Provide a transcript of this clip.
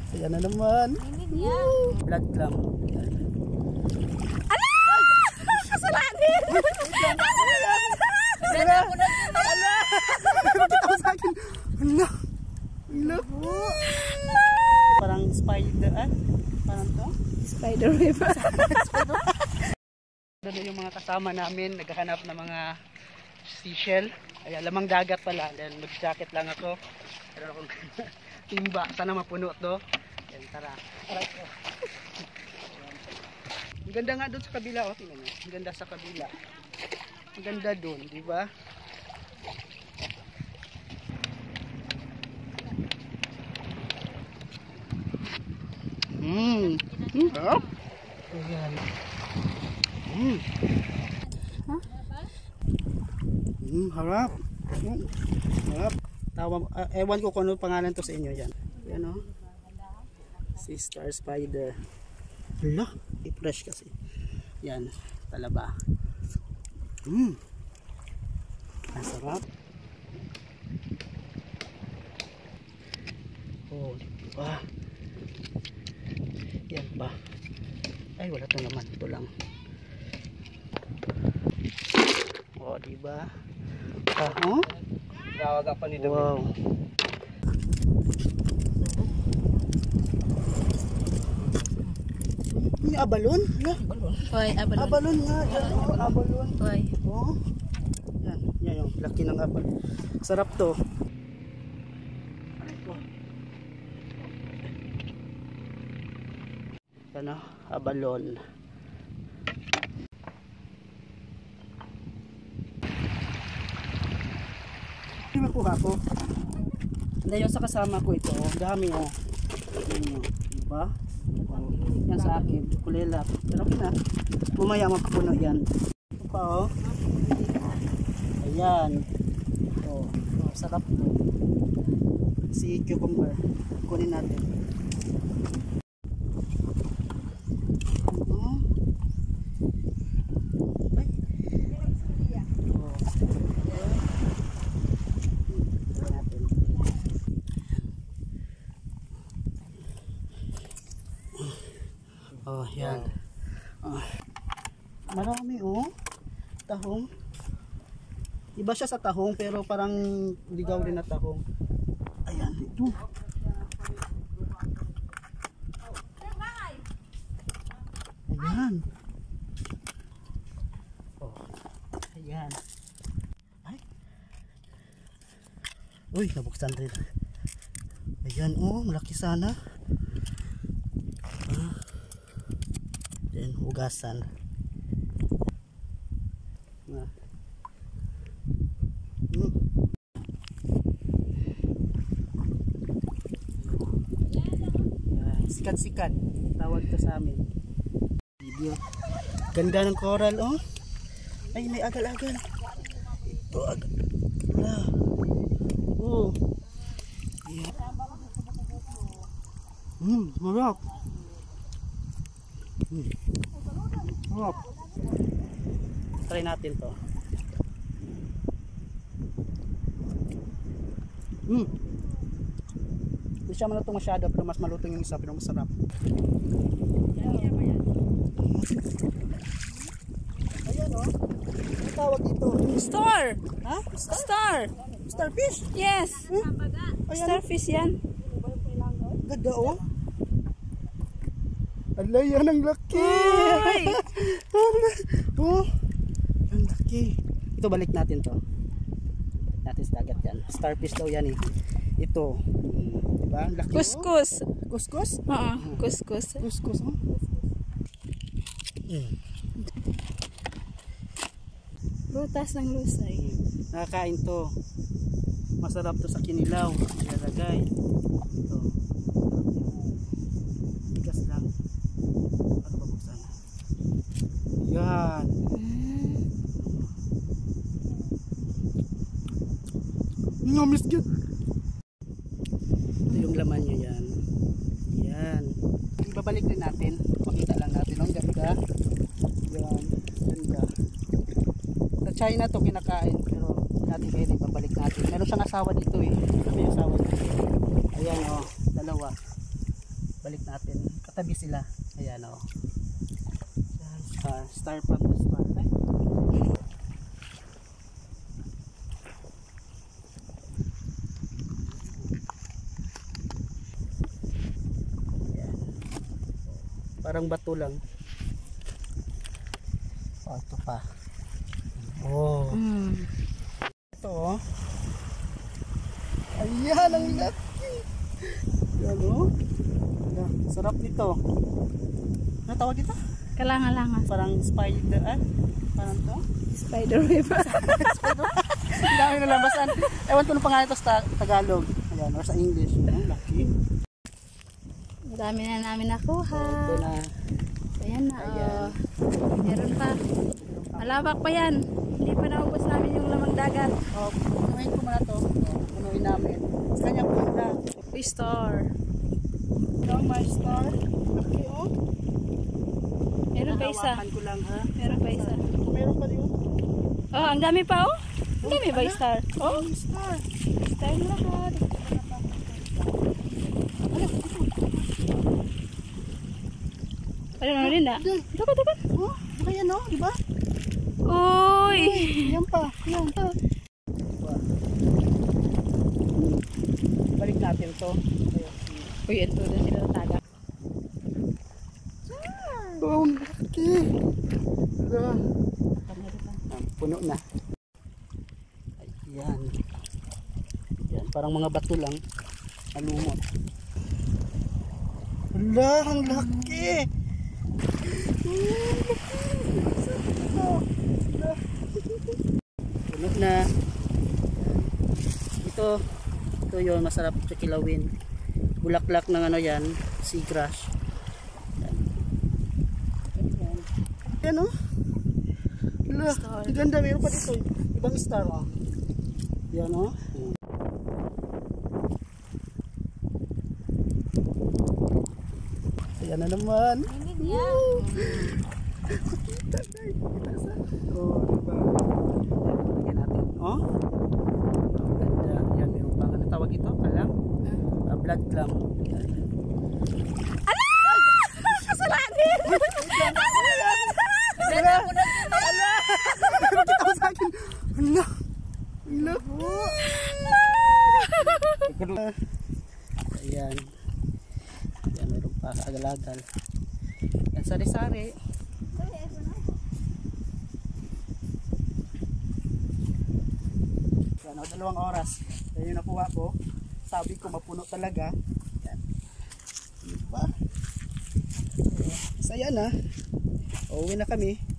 Ayan na naman. Vlog lang. Ala! Kasalanin! Ala! Ala! Bakit ako sa akin? Ala! Ala! Parang spider, parang to? Spider web. Doon yung mga kasama namin, naghahanap ng mga seashell. Ay, lamang dagat pala. Then mag-jacket lang ako. Pero akong timba. Sana mapuno to. Yan, tara. Alright. Ang ganda nga doon sa kabila. Oh, tingnan nyo. Ang ganda sa kabila. Ang ganda doon, di ba? Harap. Ayan. Harap. Harap. Ewan ko kung ano pangalan to sa inyo yan. Yan o. Si Star Spider. Hala. I-fresh kasi. Yan. Talaba. Ang sarap. Oh, diba? Yan ba? Ay, wala to naman. Ito lang. Oh, diba? Oh? Gawaga pa ni David. Wow. Ini abalon? Ya. Hoy, abalon. Abalon nga. Yan, oh, abalon. Hoy. Oh. Yan, yan yung laki ng abalon. Sarap to. Ano, abalon. Hindi makuha ko. Hindi yung sa kasama ko ito. Dami oh. Diba? Oh, yan sa akin. Kulela. Pero okay na. Mamaya mapupuno yan. Ito pa oh. Ayan. Oh, sarap to. Si cucumber. Kunin natin. Oh, yan. Marami oh. Tahong. Iba siya sa tahong pero parang ligaw rin na tahong. Ayan, ito. Ayan. Oh. Ayan. Ay. Uy, nabuksan rin. Ayan oh, malaki sana. Then hugasan. Sikat-sikat tawag to sa amin. Video. Ganda ng coral oh. Ay, may agal-agal. Ito agal. Oh. Yeah. Marap. Marap. Try natin to. Hindi siya malutong masyado pero mas malutong yung isa pero masarap. Ayan o. Ano tawag dito? Star. Ha? Star. Starfish? Yes. Starfish yan. Ganda o. Ala, yan ang laki. Oh, ang laki. Ito balik natin to. Natin sa dagat yan. Starfish daw yan eh. Ito. Diba? Laki. Kuskus. Kuskus? Oo, kuskus. Kuskus oh. Rutas ng lusay. Nakakain to. Masarap to sa kinilaw. Ilalagay. Ito. Bigas lang. Ano ba buksan? Yan. Ngamis good. Ito yung laman nyo yan. Yan. Ibabalik din natin. Makita lang natin. Ang ganda. Yan. Ganda. Sa China to kinakain. Pero natin pwede ibabalik natin. Meron siyang asawa dito eh. May asawa dito. Ayan o. Dalawa. balik natin. Katabi sila. Ayan o. Star from the star. Ay. Ayan. Parang bato lang. Oh, ito pa. Oh. Ito oh. Ayan, ang laki. Yan oh. Ayan, sarap nito. Ano tawag ito? Kalangan-langan. Parang spider, parang to? Spider web. Ang dami na lambasan. Ewan ko nung pangalan ito sa Tagalog. Ayan, or sa English. Ang laki. Ang dami na namin nakuha. Ito na. Ayan na. Ayan. Meron pa. Malawak pa yan. Hindi pa naubos namin yung lamang dagat. Oh, punuin ko muna to. Oh, punuin namin. Sa kanya po na. Star. Ito ang my star. Laki oh. Meron pa isa. Nahawakan ko lang ha. Meron pa isa. Meron pa rin. Oh, ang dami pa oh. Ang dami ba star? Oh, Star. star na lahat. Ano na rin na? Dapat. Oh, baka yan oh, di ba? Uy! Yan pa. Yan pa. Balik natin to. Uy, ito na sila nataga. Oh, laki. Puno na. Ayan. Ayan, parang mga bato lang. Malumot. Wala, ang laki. Puno na. Ito yun, masarap ito kilawin. Bulaklak ng ano yan, seagrass. Yan o. Star. Ang ganda, meron pa dito. Ibang star o. Yan o. Ayan na naman. Woo! Kita na. Kita sa. Oh, diba? Yan natin. Oh. Ang ganda. Yan, meron pa. Ano tawag ito? Kalam? Blood clam. Yan. Kasalanin! Wala! Wala! Makita mo sa akin. Wala! Wala po! Ayan. Ayan, meron pa kaagalagal. Yan, sari-sari. Yan, 2 oras. Yan yung nakuha ko. Sabi ko, mapuno talaga. Yan. Diba? So, yan na. Uuwi na kami.